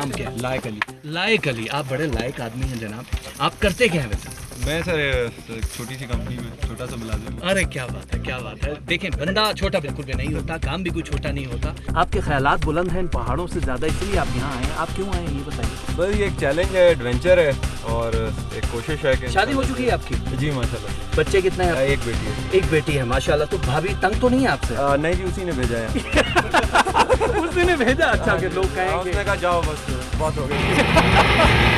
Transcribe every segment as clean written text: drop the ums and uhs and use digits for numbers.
नाम क्या है? लायक अली। लायक अली, आप बड़े लायक आदमी हैं जनाब। आप करते क्या हैं वैसे? मैं सर छोटी सी कंपनी में छोटा सा मुलाजिम हूं। अरे क्या बात है, क्या बात है। देखें, बंदा छोटा बिल्कुल भी नहीं होता, काम भी कोई छोटा नहीं होता। आपके ख्यालात बुलंद हैं इन पहाड़ों से ज़्यादा, इसलिए आप यहाँ आए हैं। आप क्यों आए हैं ये बताइए। बस ये एक चैलेंज है, एडवेंचर है और एक कोशिश है कि शादी हो चुकी है आपकी? जी माशाल्लाह। बच्चे कितने हैं? एक बेटी है। एक बेटी है, माशाल्लाह। तो भाभी तंग तो नहीं है आपसे? नहीं जी, उसी ने भेजा है। उसी ने भेजा। अच्छा, कि लोग कहेंगे। उसने कहा जाओ बस बहुत हो गई।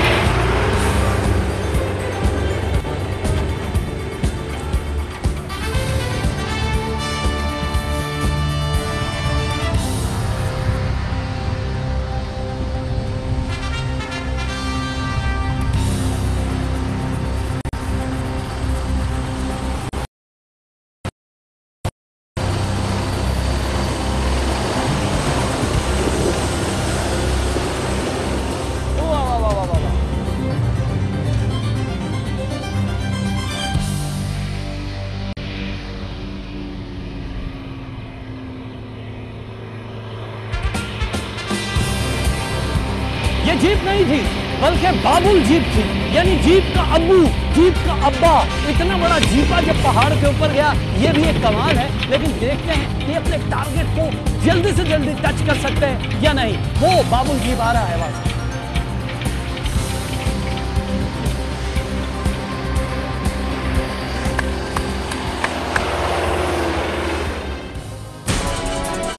ये जीप नहीं थी, बल्कि बाबुल जीप थी, यानी जीप का अब्बू, जीप का अब्बा। इतना बड़ा जीपा जब पहाड़ के ऊपर गया, ये भी एक कमाल है। लेकिन देखते हैं कि अपने टारगेट को जल्दी से जल्दी टच कर सकते हैं या नहीं। वो बाबुल जीप आ रहा है वहां से।